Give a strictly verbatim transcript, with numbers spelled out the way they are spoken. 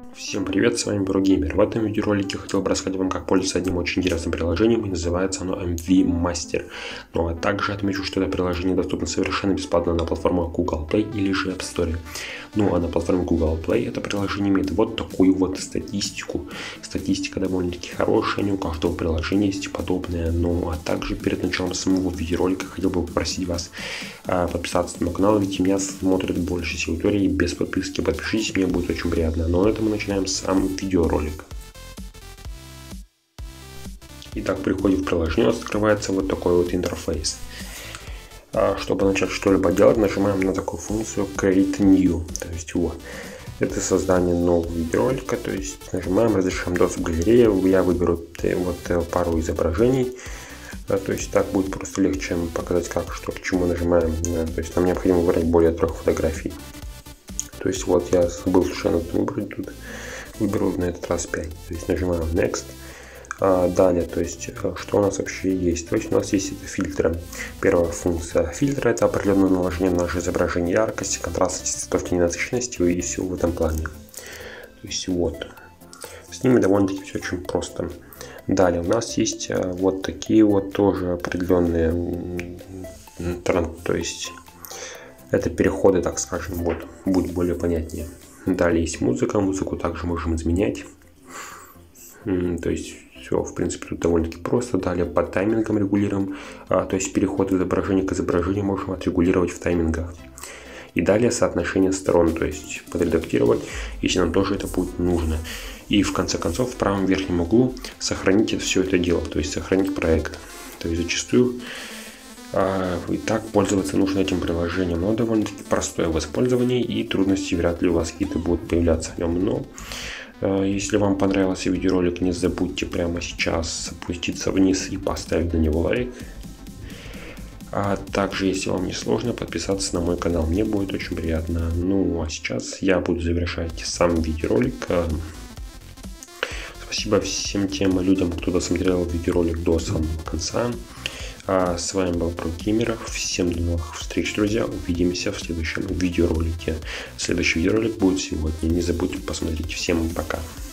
Всем привет, с вами Бургеймер. В этом видеоролике хотел бы рассказать вам, как пользоваться одним очень интересным приложением, и называется оно эм ви Master. Ну а также отмечу, что это приложение доступно совершенно бесплатно на платформах Google Play или же App Store. Ну а на платформе Google Play это приложение имеет вот такую вот статистику. Статистика довольно-таки хорошая, не у каждого приложения есть подобное. Ну а также перед началом самого видеоролика хотел бы попросить вас а, подписаться на мой канал, ведь меня смотрит больше аудитории без подписки. Подпишитесь, мне будет очень приятно. Но это мы начинаем сам видеоролик. Итак, при входе в приложение у нас открывается вот такой вот интерфейс. А чтобы начать что-либо делать, нажимаем на такую функцию Create New. То есть вот, это создание нового видеоролика. То есть нажимаем, разрешаем доступ к галерее. Я выберу вот пару изображений. То есть так будет просто легче показать, как, что, к чему нажимаем. То есть нам необходимо выбрать более трех фотографий. То есть вот я забыл совершенно выбрать тут. Выберу на этот раз пять. То есть нажимаем Next. А далее, то есть что у нас вообще есть? То есть у нас есть это фильтры. Первая функция фильтра — это определенное наложение на наше изображение яркости, контраста, частоты, ненасыщенности и все в этом плане. То есть вот. С ними довольно-таки все очень просто. Далее у нас есть вот такие вот тоже определенные, то есть это переходы, так скажем, вот, будет более понятнее. Далее есть музыка, музыку также можем изменять. То есть все, в принципе, тут довольно-таки просто. Далее по таймингам регулируем, то есть переход изображения к изображению можем отрегулировать в таймингах. И далее соотношение сторон, то есть подредактировать, если нам тоже это будет нужно. И в конце концов в правом верхнем углу сохранить все это дело, то есть сохранить проект. То есть зачастую а, и так пользоваться нужно этим приложением, но довольно-таки простое в использовании, и трудности вряд ли у вас какие-то будут появляться в нем. Но а, если вам понравился видеоролик, не забудьте прямо сейчас спуститься вниз и поставить на него лайк. А также, если вам не сложно, подписаться на мой канал, мне будет очень приятно. Ну а сейчас я буду завершать сам видеоролик. Спасибо всем тем людям, кто досмотрел видеоролик до самого конца. А с вами был Бургеймер. Всем до новых встреч, друзья. Увидимся в следующем видеоролике. Следующий видеоролик будет сегодня. Не забудьте посмотреть. Всем пока.